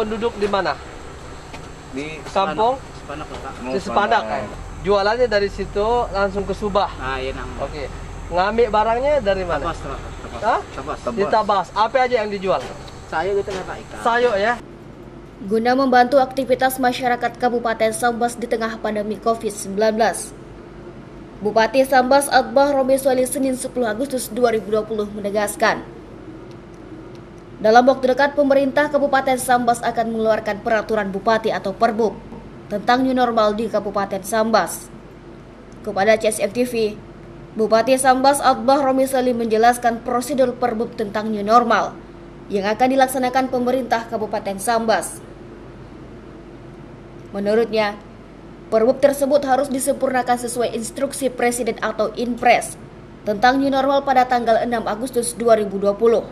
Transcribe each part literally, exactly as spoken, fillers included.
Penduduk di mana? Di Kampung? Sepanak, Pak. Di Sepanak. Jualannya dari situ langsung ke Subah. Ah, iya nang. Oke. Ngambil barangnya dari mana? Tabas, tabas. Hah? Tabas. Di Tabas. Apa aja yang dijual? Sayur gitu nggak Pak ikan. Sayur ya. Guna membantu aktivitas masyarakat Kabupaten Sambas di tengah pandemi covid sembilan belas. Bupati Sambas Atbah Romi Suali Senin sepuluh Agustus dua ribu dua puluh menegaskan, dalam waktu dekat pemerintah Kabupaten Sambas akan mengeluarkan peraturan bupati atau Perbub tentang new normal di Kabupaten Sambas. Kepada C S M T V, Bupati Sambas Atbah Romi Suali menjelaskan prosedur Perbub tentang new normal yang akan dilaksanakan pemerintah Kabupaten Sambas. Menurutnya, Perbub tersebut harus disempurnakan sesuai instruksi Presiden atau Inpres tentang new normal pada tanggal enam Agustus dua ribu dua puluh.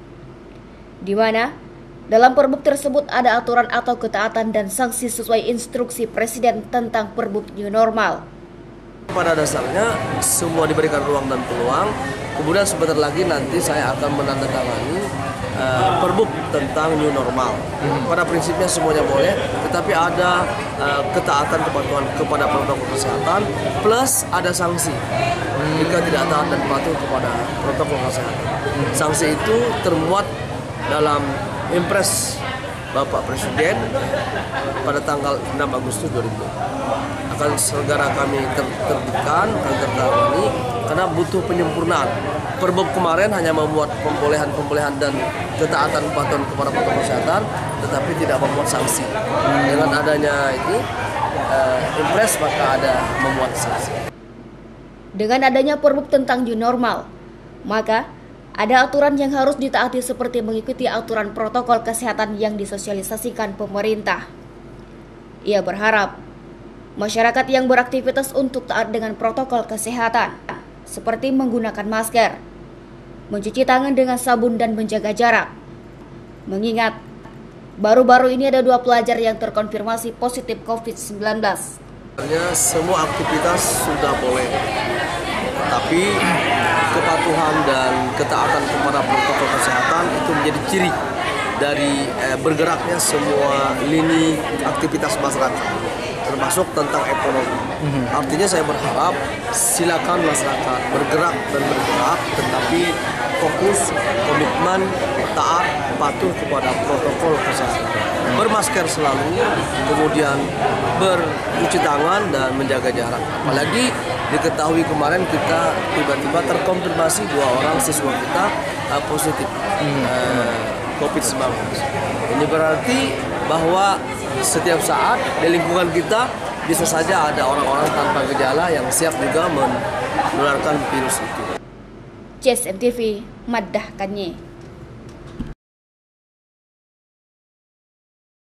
Di mana dalam Perbub tersebut ada aturan atau ketaatan dan sanksi sesuai instruksi Presiden tentang Perbub new normal. Pada dasarnya semua diberikan ruang dan peluang. Kemudian sebentar lagi nanti saya akan menandatangani uh, Perbub tentang new normal. Hmm. Pada prinsipnya semuanya boleh, tetapi ada uh, ketaatan kepatuhan kepada protokol kesehatan plus ada sanksi hmm. jika tidak taat dan patuh kepada protokol kesehatan. Hmm. Sanksi itu termuat dalam Impres Bapak Presiden pada tanggal enam Agustus dua ribu dua puluh. Akan segera kami ter- terbitkan, akan tertangani karena butuh penyempurnaan. Perbub kemarin hanya membuat pembolehan-pembolehan dan ketaatan kepatuhan kepada protokol kesehatan, tetapi tidak membuat sanksi. Dengan adanya ini, uh, Impres maka ada membuat sanksi. Dengan adanya Perbub tentang new normal, maka ada aturan yang harus ditaati seperti mengikuti aturan protokol kesehatan yang disosialisasikan pemerintah. Ia berharap masyarakat yang beraktivitas untuk taat dengan protokol kesehatan, seperti menggunakan masker, mencuci tangan dengan sabun dan menjaga jarak. Mengingat, baru-baru ini ada dua pelajar yang terkonfirmasi positif covid sembilan belas. Semua aktivitas sudah boleh, tapi kepatuhan dan ketaatan kepada protokol kesehatan itu menjadi ciri dari eh, bergeraknya semua lini aktivitas masyarakat, termasuk tentang ekonomi. Mm-hmm. Artinya saya berharap silakan masyarakat bergerak dan bergerak, tetapi fokus, komitmen, taat, patuh kepada protokol kesehatan. Bermasker selalu, kemudian bercuci tangan dan menjaga jarak. Apalagi diketahui kemarin kita tiba-tiba terkonfirmasi dua orang siswa kita uh, positif hmm. uh, covid sembilan belas. Ini berarti bahwa setiap saat di lingkungan kita bisa saja ada orang-orang tanpa gejala yang siap juga menularkan virus itu. C S M T V, Maddah Kanye.